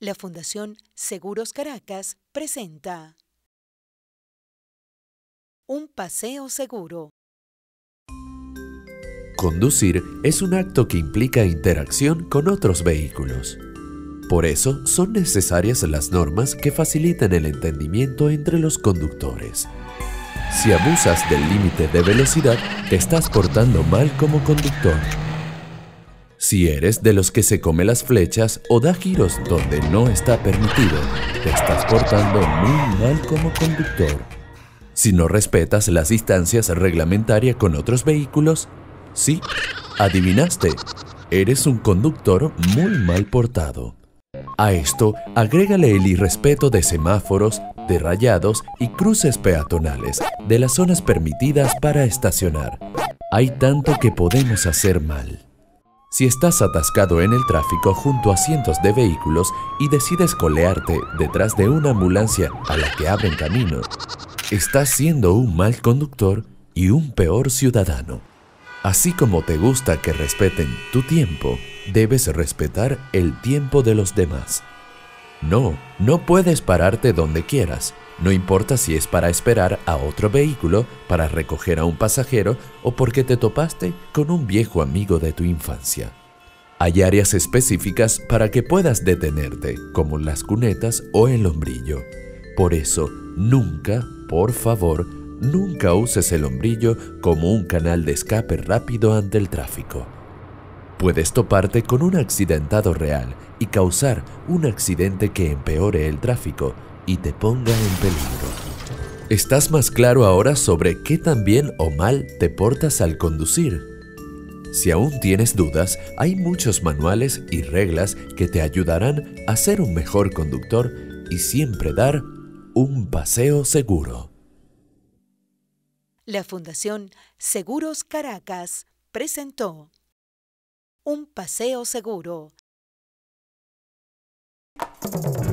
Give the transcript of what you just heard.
La Fundación Seguros Caracas presenta Un paseo seguro. Conducir es un acto que implica interacción con otros vehículos. Por eso son necesarias las normas que faciliten el entendimiento entre los conductores. Si abusas del límite de velocidad, te estás portando mal como conductor. Si eres de los que se come las flechas o da giros donde no está permitido, te estás portando muy mal como conductor. Si no respetas las distancias reglamentarias con otros vehículos, sí, adivinaste, eres un conductor muy mal portado. A esto, agrégale el irrespeto de semáforos, de rayados y cruces peatonales, de las zonas permitidas para estacionar. Hay tanto que podemos hacer mal. Si estás atascado en el tráfico junto a cientos de vehículos y decides colearte detrás de una ambulancia a la que abren camino, estás siendo un mal conductor y un peor ciudadano. Así como te gusta que respeten tu tiempo, debes respetar el tiempo de los demás. No puedes pararte donde quieras, no importa si es para esperar a otro vehículo, para recoger a un pasajero o porque te topaste con un viejo amigo de tu infancia. Hay áreas específicas para que puedas detenerte, como las cunetas o el hombrillo. Por eso, nunca, por favor, nunca uses el hombrillo como un canal de escape rápido ante el tráfico. Puedes toparte con un accidentado real y causar un accidente que empeore el tráfico y te ponga en peligro. ¿Estás más claro ahora sobre qué tan bien o mal te portas al conducir? Si aún tienes dudas, hay muchos manuales y reglas que te ayudarán a ser un mejor conductor y siempre dar un paseo seguro. La Fundación Seguros Caracas presentó Un paseo seguro.